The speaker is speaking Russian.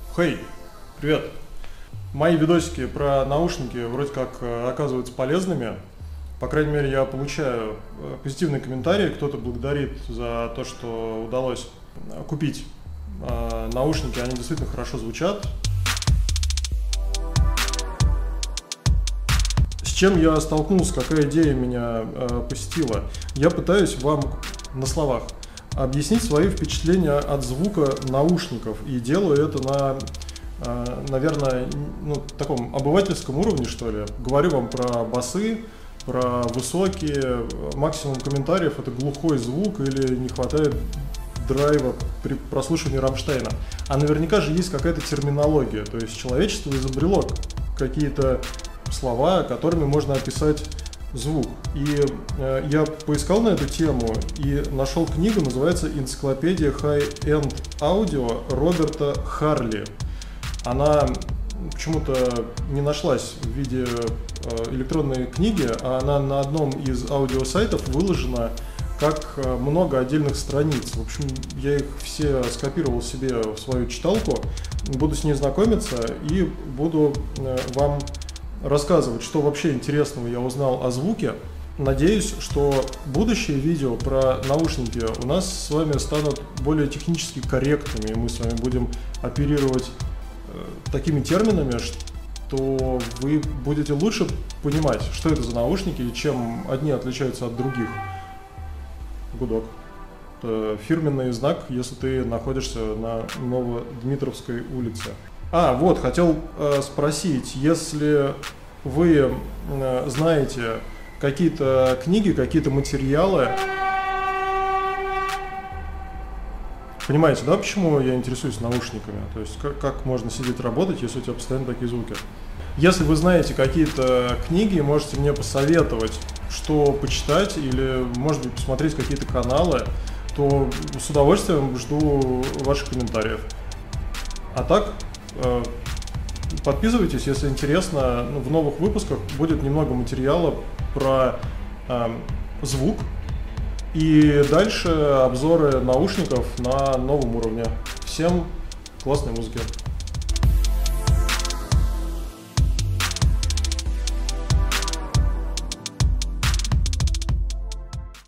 Хей, привет! Мои видосики про наушники вроде как оказываются полезными. По крайней мере, я получаю позитивные комментарии. Кто-то благодарит за то, что удалось купить наушники. Они действительно хорошо звучат. С чем я столкнулся, какая идея меня посетила? Я пытаюсь вам на словах объяснить свои впечатления от звука наушников. И делаю это на, наверное, таком обывательском уровне, что ли. Говорю вам про басы, про высокие. Максимум комментариев — это глухой звук или не хватает драйва при прослушивании Рамштайна. А наверняка же есть какая-то терминология. То есть человечество изобрело какие-то слова, которыми можно описать звук. И я поискал на эту тему и нашел книгу, называется «Энциклопедия High-End Audio» Роберта Харли. Она почему-то не нашлась в виде электронной книги, а она на одном из аудиосайтов выложена как много отдельных страниц. В общем, я их все скопировал себе в свою читалку, буду с ней знакомиться и буду вам рассказывать, что вообще интересного я узнал о звуке. Надеюсь, что будущие видео про наушники у нас с вами станут более технически корректными, и мы с вами будем оперировать такими терминами, что вы будете лучше понимать, что это за наушники и чем одни отличаются от других. Гудок. Это фирменный знак, если ты находишься на Новодмитровской улице. Вот, хотел спросить, если вы знаете какие-то книги, какие-то материалы, понимаете, да, почему я интересуюсь наушниками? То есть как можно сидеть работать, если у тебя постоянно такие звуки? Если вы знаете какие-то книги, можете мне посоветовать, что почитать, или, может быть, посмотреть какие-то каналы, то с удовольствием жду ваших комментариев. А так, подписывайтесь, если интересно. В новых выпусках будет немного материала про звук. И дальше обзоры наушников на новом уровне. Всем классной музыки!